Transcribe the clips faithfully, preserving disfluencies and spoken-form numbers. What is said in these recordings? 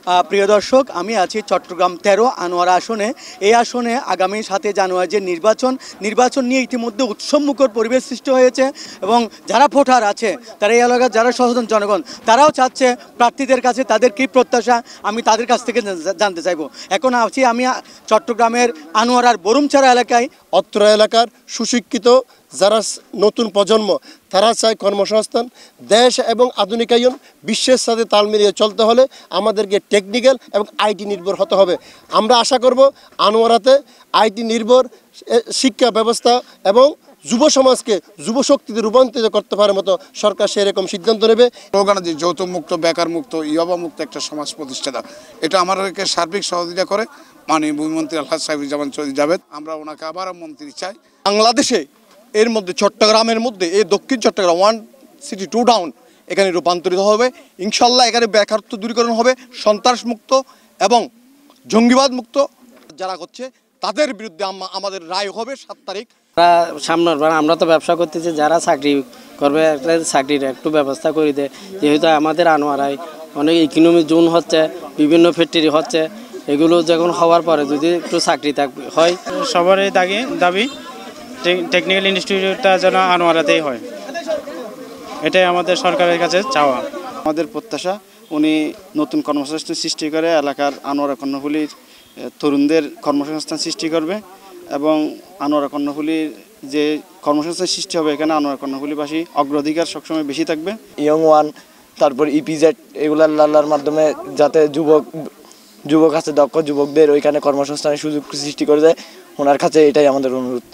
প্রিয় দর্শক, আমি আছি চট্টগ্রাম তেরো আনোয়ারা আসনে। এই আসনে আগামী সাতই জানুয়ারি যে নির্বাচন নির্বাচন নিয়ে ইতিমধ্যে উৎসবমুখর পরিবেশ সৃষ্টি হয়েছে এবং যারা ভোটার আছে, তারা এই এলাকার যারা সচেতন জনগণ, তারাও চাচ্ছে প্রার্থীদের কাছে তাদের কী প্রত্যাশা আমি তাদের কাছ থেকে জানতে চাইব। এখন আছি আমি চট্টগ্রামের আনোয়ারার বরুমছড়া এলাকায়। অত্র এলাকার সুশিক্ষিত যারা নতুন প্রজন্ম, তারা চায় কর্মসংস্থান। দেশ এবং আধুনিকায়ন বিশ্বের সাথে তাল মিলিয়ে চলতে হলে আমাদেরকে টেকনিক্যাল এবং আইটি নির্ভর হতে হবে। আমরা আশা করব আনোয়ারাতে আইটি নির্ভর শিক্ষা ব্যবস্থা এবং যুব সমাজকে যুব শক্তিতে রূপান্তরিত করতে পারার মতো সরকার সেরকম সিদ্ধান্ত নেবে। স্লোগান যে যৌথ মুক্ত, বেকার মুক্ত, ইয়াবা মুক্ত একটা সমাজ প্রতিষ্ঠা, এটা আমাদেরকে সার্বিক সহযোগিতা করে মাননীয় ভূমিমন্ত্রী আলহাজ সাইফুজ্জামান চৌধুরী জাভেদ। আমরা ওনাকে আবার মন্ত্রী চাই। বাংলাদেশে এর মধ্যে চট্টগ্রামের মধ্যে এই দক্ষিণ Chittagong one city two town এখানে রূপান্তরিত হবে ইনশাল্লাহ। এখানে বেকারত্ব দূরীকরণ হবে, সন্ত্রাস মুক্ত এবং জঙ্গিবাদ মুক্ত যারা করছে তাদের বিরুদ্ধে আমাদের রায় হবে সাত তারিখ। সামনের বার আমরা তো ব্যবসা করতেছি, যারা চাকরি করবে একটা চাকরির একটু ব্যবস্থা করে দেয়। যেহেতু আমাদের আনোয়ারায় অনেক ইকোনমি জোন হচ্ছে, বিভিন্ন ফ্যাক্টরি হচ্ছে, এগুলো যখন হওয়ার পরে যদি একটু চাকরি হয়, সবারই দাবি দাবি টেকনিক্যাল ইনস্টিটিউটটা যেন আনোয়ারাতেই হয়, এটাই আমাদের সরকারের কাছে চাওয়া। আমাদের প্রত্যাশা উনি নতুন কর্মসংস্থান সৃষ্টি করে এলাকার আনোয়ারা কর্ণফুলীর তরুণদের কর্মসংস্থান সৃষ্টি করবে এবং আনোয়ারা কর্ণফুলীর যে কর্মসংস্থান সৃষ্টি হবে এখানে আনোয়ারা কর্ণফুলীবাসী অগ্রাধিকার সবসময় বেশি থাকবে। ইয়ং ওয়ান, তারপর ইপিজেড, এগুলার লাল্লার মাধ্যমে যাতে যুবক যুবক আছে, দক্ষ যুবকদের ওইখানে কর্মসংস্থানের সুযোগ সৃষ্টি করে দেয়, ওনার কাছে এটাই আমাদের অনুরোধ।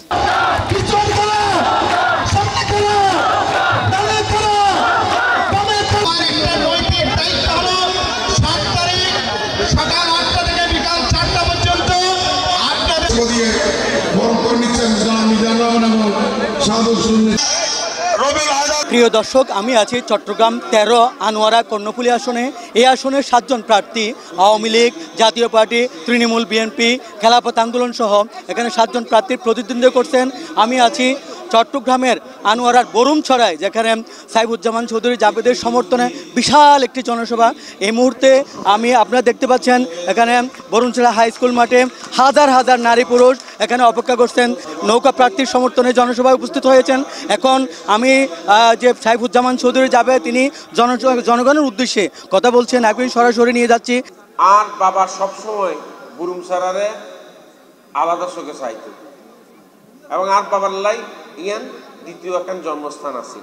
প্রিয় দর্শক, আমি আছি চট্টগ্রাম তেরো আনোয়ারা কর্ণফুলী আসনে। এই আসনের সাতজন প্রার্থী আওয়ামী লীগ, জাতীয় পার্টি, তৃণমূল, বিএনপি, খেলাফত আন্দোলন সহ এখানে সাতজন প্রার্থীর প্রতিদ্বন্দ্বিতা করছেন। আমি আছি চট্টগ্রামের আনোয়ারার বরুমছড়ায়, যেখানে সাইফুজ্জামান চৌধুরী জাভেদের সমর্থনে বিশাল একটি জনসভা। এই মুহূর্তে আমি আপনারা দেখতে পাচ্ছেন এখানে বরুমছড়া হাই স্কুল মাঠে হাজার হাজার নারী পুরুষ এখানে অপেক্ষা করছেন, নৌকা প্রার্থীর সমর্থনে জনসভায় উপস্থিত হয়েছেন। এখন আমি যে সাইফুজ্জামান চৌধুরী জাভেদ, তিনি জন জনগণের উদ্দেশ্যে কথা বলছেন, একদিন সরাসরি নিয়ে যাচ্ছি। আর বাবা সবসময় বরুমছড়ারে আলাদা চোখে চাইত এবং আর বাবার লাই ইয়ান দ্বিতীয় একখান জন্মস্থান আছে।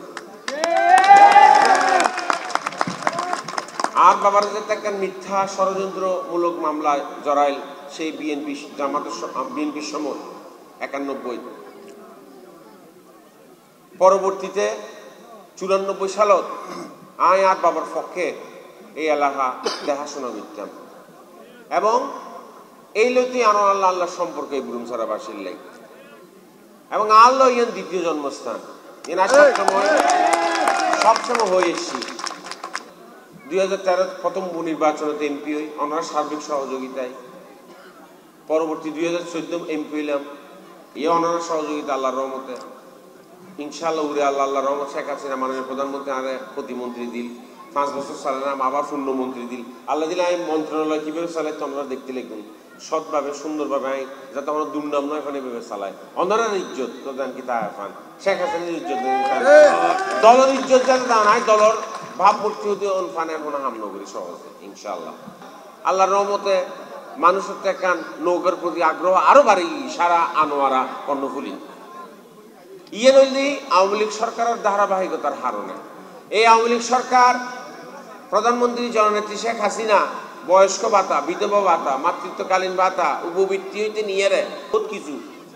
আর বাবার যে একটা মিথ্যা ষড়যন্ত্রমূলক মামলায় জড়াইল সেই বিএনপি জামাতের বিএনপির সময় একানব্বই, পরবর্তীতে চুরানব্বই সালত আয় আর বাবার পক্ষে এই এলাকা দেখাশোনা করতাম এবং এই লইতে আনোয়ার আল্লাহ আল্লাহ সম্পর্কে বরুমছড়াবাসীর লাই এবং আল্লাহ ইয়ান দ্বিতীয় জন্মস্থান এন সবসময় সবসময় হয়ে এসছি। দুই হাজার তেরো প্রথম নির্বাচনে এমপি হই ওনার সার্বিক সহযোগিতায়, পরবর্তী দুই হাজার চোদ্দ এমপি হইলাম এ ওনার সহযোগিতা আল্লাহর রহমতে ইনশাআল্লাহ উড়ে আল্লাহ আল্লাহ রহমত। শেখ হাসিনা মাননীয় প্রধানমন্ত্রী আরে প্রতিমন্ত্রী দিল, পাঁচ বছর চালালাম, আবার পূর্ণমন্ত্রী দিল। আল্লাহ দিলে আমি মন্ত্রণালয় কীভাবে চালাই তো আমরা দেখতে লিখুন সৎভাবে সুন্দরভাবে আই যাতে আমরা দুর্নাম নয় এখানে ভেবে চালাই। অনারার ইজ্জত তো দেন কি তা ফান শেখ হাসিনার ইজ্জত দলের ইজ্জত যাতে দান আই দলের ভাবমূর্তি হতে ফানে এখন হামলা করি সহজে ইনশাআল্লাহ। আল্লাহর রহমতে মানুষের তো একখান নৌকার প্রতি আগ্রহ আরো বাড়ি সারা আনোয়ারা কর্ণফুলী। ইয়ে নইলি আওয়ামী লীগ সরকারের ধারাবাহিকতার হারণে এই আওয়ামী লীগ সরকার প্রধানমন্ত্রী জননেত্রী শেখ হাসিনা বয়স্ক ভাতা, বিধবা ভাতা, মাতৃত্বকালীন ভাতা, উপবৃত্তি হইতে নিয়ে রে বহুত কিছু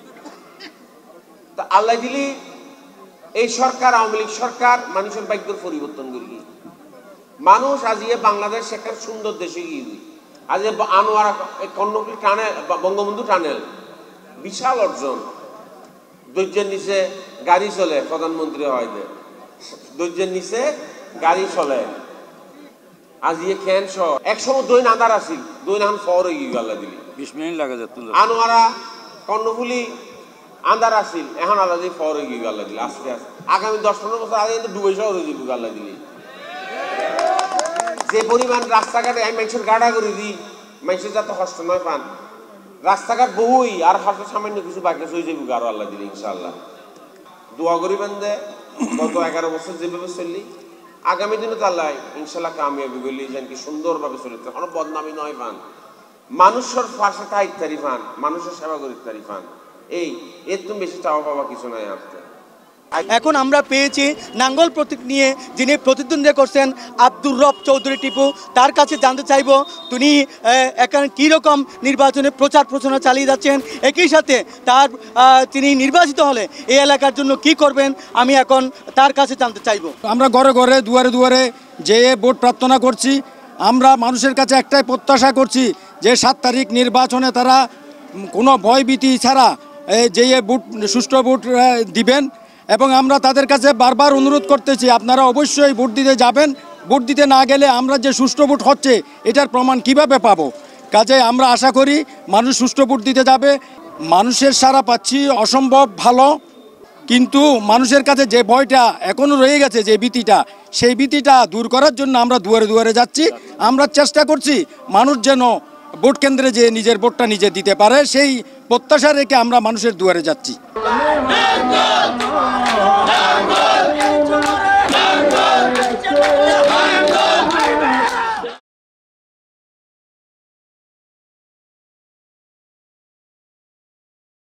তা আল্লাহ দিলি এই সরকার আওয়ামী লীগ সরকার মানুষের ভাগ্যের পরিবর্তন করি। মানুষ আজিয়ে বাংলাদেশ একটা সুন্দর দেশে গিয়ে আজ আনোয়ারা কর্ণফুলী টানেল, বঙ্গবন্ধু টানেল বিশাল অর্জন। ধৈর্যের নিচে গাড়ি চলে, প্রধানমন্ত্রী হয় ধৈর্যের নিচে গাড়ি চলে। আজ ইয়ে খেন সহ একসময় দই আধার আসিল, দই নাম ফর হয়ে গিয়ে আল্লাহ দিলি বিশ মিনিট লাগে আনোয়ারা কর্ণফুলী আন্ধার আসিল, এখন আল্লাহ দিলি ফর হয়ে গিয়ে আল্লাহ দিলি আস্তে আস্তে আগামী দশ পনেরো বছর আগে কিন্তু ডুবে শহর হয়ে যাবো আল্লাহ দিলি। যে পরিমাণ রাস্তাঘাটে আমি মানুষের গাড়া করে দিই, মানুষের যাতে কষ্ট নয় পান, রাস্তাঘাট বহুই আর হাতে সামান্য কিছু বাকি হয়ে যাবে আরো আল্লাহ দিলে ইনশাআল্লাহ। দোয়া করিবেন দে গত এগারো বছর যেভাবে চললি আগামী দিনে তো আল্লাহ ইনশাল্লাহ কামিয়াবি বললি যেন কি সুন্দরভাবে চলিতে কোনো বদনামি নয় পান, মানুষের পাশে তাইতারি পান, মানুষের সেবা করিতারি পান, এই এর তুমি বেশি চাওয়া পাওয়া কিছু নাই আপনার। এখন আমরা পেয়েছি নাঙ্গল প্রতীক নিয়ে যিনি প্রতিদ্বন্দ্বিতা করছেন আব্দুর রব চৌধুরী টিপু, তার কাছে জানতে চাইব তিনি এখানে কীরকম নির্বাচনে প্রচার প্রচারণা চালিয়ে যাচ্ছেন, একই সাথে তার তিনি নির্বাচিত হলে এই এলাকার জন্য কি করবেন আমি এখন তার কাছে জানতে চাইব। আমরা ঘরে ঘরে দুয়ারে দুয়ারে যেয়ে ভোট প্রার্থনা করছি। আমরা মানুষের কাছে একটাই প্রত্যাশা করছি যে সাত তারিখ নির্বাচনে তারা কোনো ভয়ভীতি ছাড়া যেয়ে ভোট সুষ্ঠু ভোট দিবেন এবং আমরা তাদের কাছে বারবার অনুরোধ করতেছি আপনারা অবশ্যই ভোট দিতে যাবেন। ভোট দিতে না গেলে আমরা যে সুষ্ঠু ভোট হচ্ছে এটার প্রমাণ কিভাবে পাবো? কাজে আমরা আশা করি মানুষ সুষ্ঠু ভোট দিতে যাবে। মানুষের সাড়া পাচ্ছি অসম্ভব ভালো, কিন্তু মানুষের কাছে যে ভয়টা এখনও রয়ে গেছে, যে ভীতিটা, সেই ভীতিটা দূর করার জন্য আমরা দুয়ারে দুয়ারে যাচ্ছি। আমরা চেষ্টা করছি মানুষ যেন ভোট কেন্দ্রে যে নিজের ভোটটা নিজে দিতে পারে, সেই প্রত্যাশা রেখে আমরা মানুষের দুয়ারে যাচ্ছি।